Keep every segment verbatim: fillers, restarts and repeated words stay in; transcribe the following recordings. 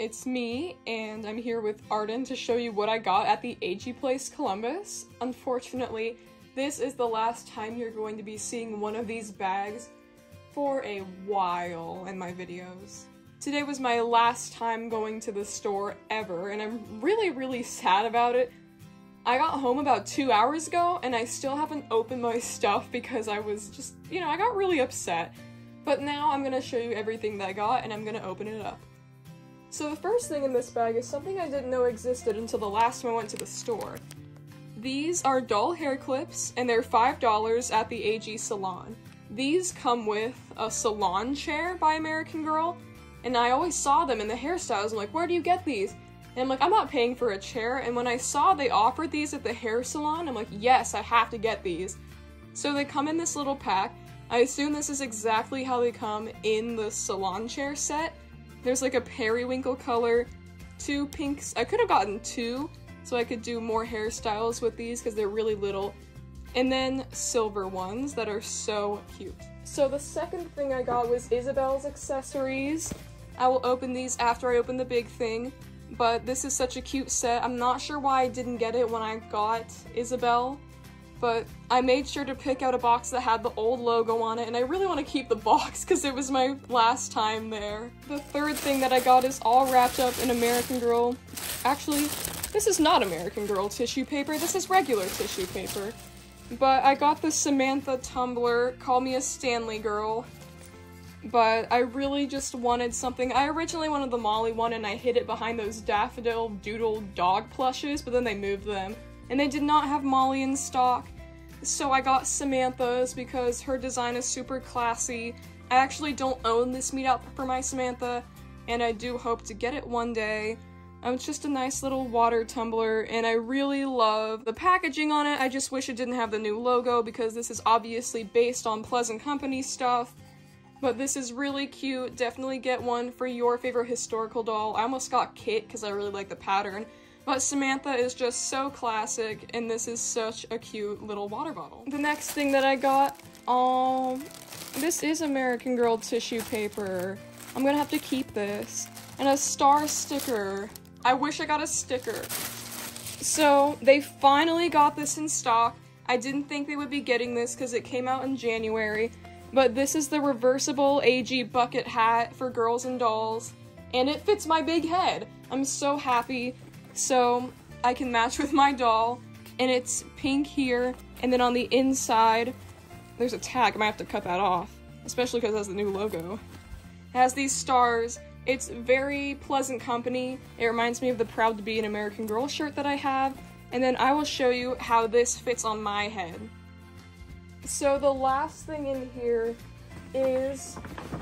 it's me, and I'm here with Arden to show you what I got at the A G Place Columbus. Unfortunately, this is the last time you're going to be seeing one of these bags for a while in my videos. Today was my last time going to the store ever, and I'm really, really sad about it. I got home about two hours ago, and I still haven't opened my stuff because I was just, you know, I got really upset. But now I'm gonna show you everything that I got, and I'm gonna open it up. So the first thing in this bag is something I didn't know existed until the last time I went to the store. These are doll hair clips, and they're five dollars at the A G Salon. These come with a salon chair by American Girl, and I always saw them in the hairstyles. I'm like, where do you get these? And I'm like, I'm not paying for a chair, and when I saw they offered these at the hair salon, I'm like, yes, I have to get these. So they come in this little pack. I assume this is exactly how they come in the salon chair set. There's like a periwinkle color, two pinks. I could have gotten two, so I could do more hairstyles with these because they're really little. And then silver ones that are so cute. So the second thing I got was Isabel's accessories. I will open these after I open the big thing, but this is such a cute set. I'm not sure why I didn't get it when I got Isabel, but I made sure to pick out a box that had the old logo on it, and I really want to keep the box because it was my last time there. The third thing that I got is all wrapped up in American Girl. Actually, this is not American Girl tissue paper, this is regular tissue paper. But I got the Samantha tumbler, Call Me a Stanley Girl. But I really just wanted something. I originally wanted the Molly one, and I hid it behind those Daffodil Doodle dog plushes, but then they moved them. And they did not have Molly in stock. So I got Samantha's because her design is super classy. I actually don't own this meat outfit for my Samantha, and I do hope to get it one day. Um, it's just a nice little water tumbler, and I really love the packaging on it. I just wish it didn't have the new logo because this is obviously based on Pleasant Company stuff. But this is really cute. Definitely get one for your favorite historical doll. I almost got Kit because I really like the pattern. But Samantha is just so classic, and this is such a cute little water bottle. The next thing that I got, um, this is American Girl tissue paper. I'm gonna have to keep this. And a star sticker. I wish I got a sticker. So, they finally got this in stock. I didn't think they would be getting this because it came out in January. But this is the reversible A G bucket hat for girls and dolls. And it fits my big head. I'm so happy. So, I can match with my doll, and it's pink here, and then on the inside, there's a tag. I might have to cut that off, especially because it has the new logo. It has these stars. It's very Pleasant Company. It reminds me of the Proud to Be an American Girl shirt that I have, and then I will show you how this fits on my head. So the last thing in here is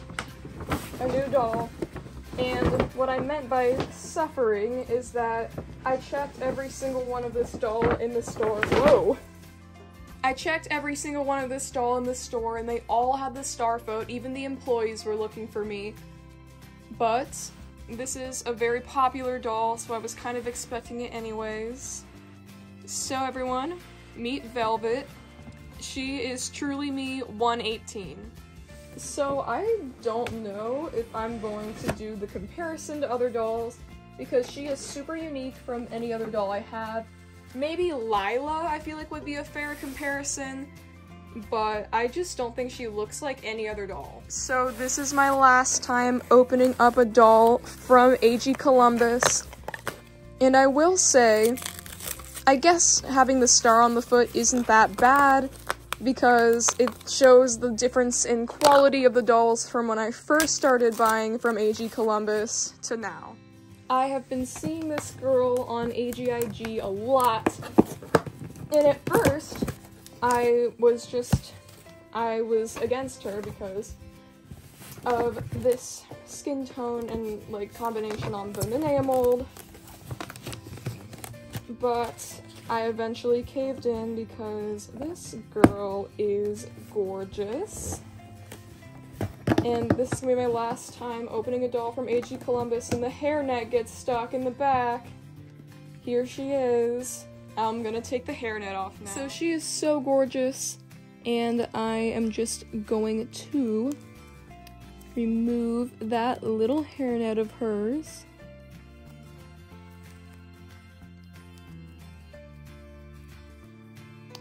a new doll. And what I meant by suffering is that I checked every single one of this doll in the store. Whoa! I checked every single one of this doll in the store, and they all had the star vote. Even the employees were looking for me. But this is a very popular doll, so I was kind of expecting it anyways. So everyone, meet Velvet. She is truly me one eighteen. So I don't know if I'm going to do the comparison to other dolls because she is super unique from any other doll I have. Maybe Lila I feel like would be a fair comparison, but I just don't think she looks like any other doll. So this is my last time opening up a doll from A G Columbus, and I will say, I guess having the star on the foot isn't that bad, because it shows the difference in quality of the dolls from when I first started buying from A G Columbus to now. I have been seeing this girl on A G I G a lot, and at first, I was just, I was against her because of this skin tone and, like, combination on the Minea mold, but I eventually caved in because this girl is gorgeous. And this is gonna be my last time opening a doll from A G Columbus, and the hairnet gets stuck in the back. Here she is. I'm gonna take the hairnet off now. So she is so gorgeous, and I am just going to remove that little hairnet of hers.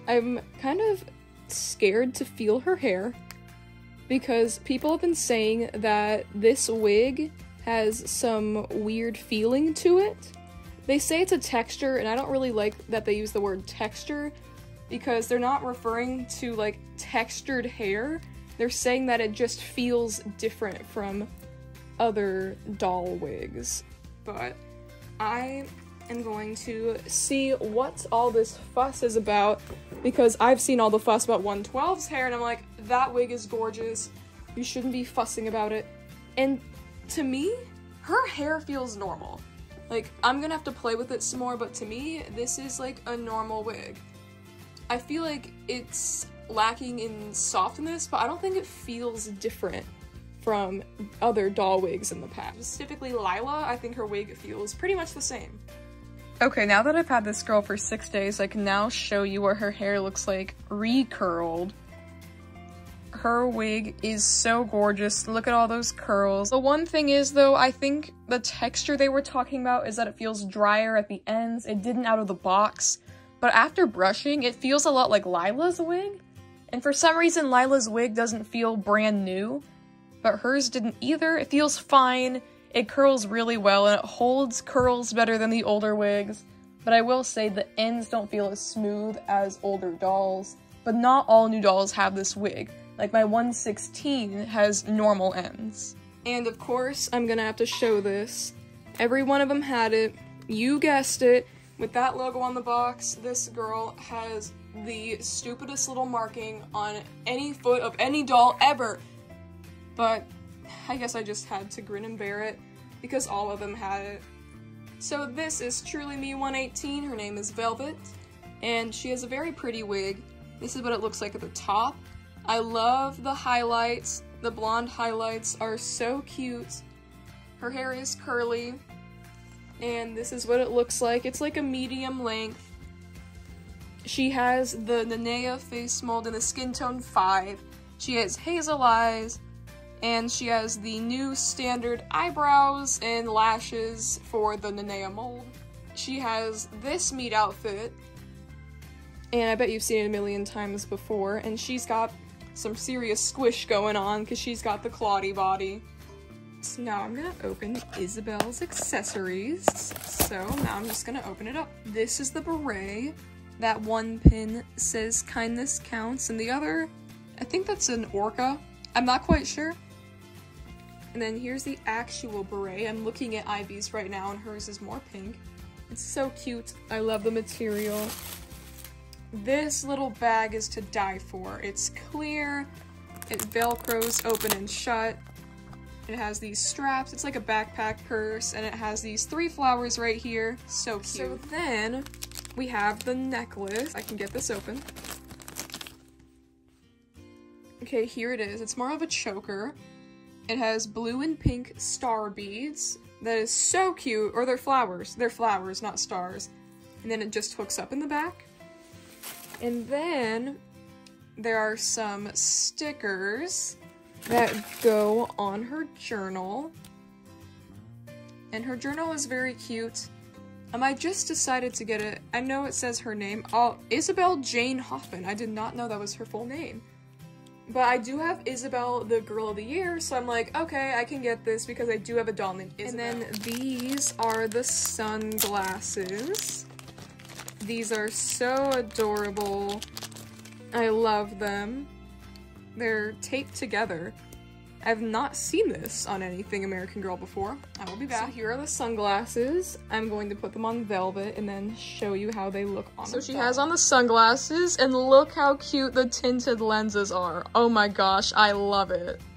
I'm kind of scared to feel her hair because people have been saying that this wig has some weird feeling to it. They say it's a texture, and I don't really like that they use the word texture because they're not referring to like textured hair. They're saying that it just feels different from other doll wigs. But I am going to see what all this fuss is about because I've seen all the fuss about one twelve's hair and I'm like, that wig is gorgeous. You shouldn't be fussing about it. And to me, her hair feels normal. Like, I'm gonna have to play with it some more, but to me, this is like a normal wig. I feel like it's lacking in softness, but I don't think it feels different from other doll wigs in the past. Typically Lila, I think her wig feels pretty much the same. Okay, now that I've had this girl for six days, I can now show you what her hair looks like recurled. Her wig is so gorgeous. Look at all those curls. The one thing is though, I think the texture they were talking about is that it feels drier at the ends. It didn't out of the box, but after brushing, it feels a lot like Lila's wig. And for some reason, Lila's wig doesn't feel brand new, but hers didn't either. It feels fine. It curls really well and it holds curls better than the older wigs. But I will say the ends don't feel as smooth as older dolls, but not all new dolls have this wig. Like my one sixteen has normal ends. And of course, I'm gonna have to show this. Every one of them had it. You guessed it. With that logo on the box, this girl has the stupidest little marking on any foot of any doll ever. But I guess I just had to grin and bear it because all of them had it. So this is Truly Me one eighteen. Her name is Velvet, and she has a very pretty wig. This is what it looks like at the top. I love the highlights. The blonde highlights are so cute. Her hair is curly, and this is what it looks like. It's like a medium length. She has the Nanea face mold in the skin tone five. She has hazel eyes, and she has the new standard eyebrows and lashes for the Nanea mold. She has this meat outfit, and I bet you've seen it a million times before, and she's got some serious squish going on because she's got the Claudie body. So now I'm gonna open Isabel's accessories. So now I'm just gonna open it up. This is the beret. That one pin says kindness counts, and the other, I think that's an orca. I'm not quite sure. And then here's the actual beret. I'm looking at Ivy's right now, and hers is more pink. It's so cute. I love the material. This little bag is to die for. It's clear, it velcros open and shut. It has these straps, it's like a backpack purse, and it has these three flowers right here. So cute. So then, we have the necklace. I can get this open. Okay, here it is. It's more of a choker. It has blue and pink star beads. That is so cute. Or they're flowers. They're flowers, not stars. And then it just hooks up in the back. And then there are some stickers that go on her journal. And her journal is very cute. Um, I just decided to get it. I know it says her name. Oh, Isabel Jane Hoffman. I did not know that was her full name. But I do have Isabel, the Girl of the Year, so I'm like, okay, I can get this because I do have a doll named Isabel. And then these are the sunglasses. These are so adorable. I love them. They're taped together. I've not seen this on anything American Girl before. I will be back. So here are the sunglasses. I'm going to put them on Velvet and then show you how they look on So she doll. Has on the sunglasses, and look how cute the tinted lenses are. Oh my gosh, I love it.